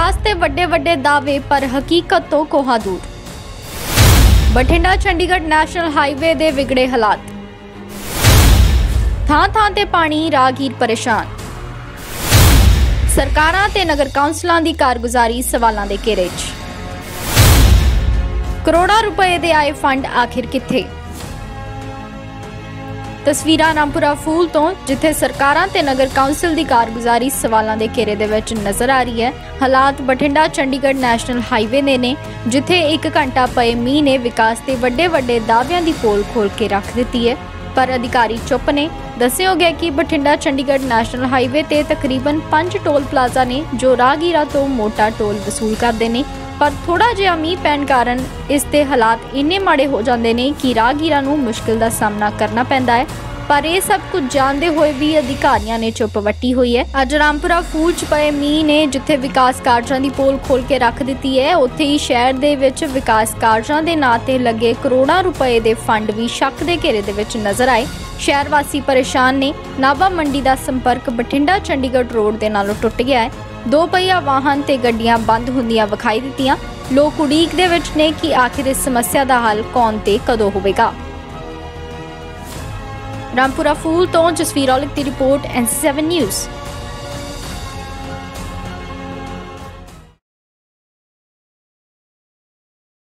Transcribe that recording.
विकास के वड्डे वड्डे दावे पर हकीकत तो कोहा दूर। बठिंडा चंडीगढ़ नैशनल हाईवे दे विगड़े हालात, थां-थां ते पानी, राहगीर परेशान। सरकारां ते नगर कौंसलां दी कारगुजारी सवालां दे घेरे च। करोड़ां रुपए दे आए फंड आखिर कित्थे? तस्वीरां रामपुरा फूल तो जिथे सरकारां ते नगर कौंसल दी कारगुजारी सवालां दे घेरे दे विच नजर आ रही है। हालात बठिंडा चंडीगढ़ नैशनल हाईवे दे ने जिथे 1 घंटा पए मींह ने विकास के वड्डे वड्डे दावियां दी पोल खोल के रख दित्ती है, पर अधिकारी चुप ने। दस्सिया गया कि बठिंडा चंडीगढ़ नैशनल हाईवे ते तकरीबन 5 टोल प्लाजा ने जो राहगीरां तो मोटा टोल वसूल करते हैं, पर थोड़ा जिहा मींह पैण कारण इसके हालात इन्ने माड़े हो जाते हैं कि राहगीरां नूं मुश्किल का सामना करना पैंदा है। पर यह सब कुछ जानते हुए भी अधिकारियों ने चुप वट्टी हुई है। अज रामपुरा फूल च पए मींह ने जिथे विकास कार्जां की पोल खोल के रख दी है, उत्थे ही शहर दे विच विकास कार्जां दे नां ते लगे करोड़ां रुपए के फंड भी शक के घेरे दे विच नजर आए। शहर वासी परेशान ने। नाभा मंडी का संपर्क बठिंडा चंडीगढ़ रोड के नालों टुट गया है। 2 पहिया वाहन ते गड्डियां बंद हुंदियां विखाई दित्तियां। लोग उड़ीक दे विच ने कि आखिर इस समस्या का हल कौन ते कदों होवेगा। रामपुरा फूल तो जसवीर औलख की रिपोर्ट NC7 न्यूज़।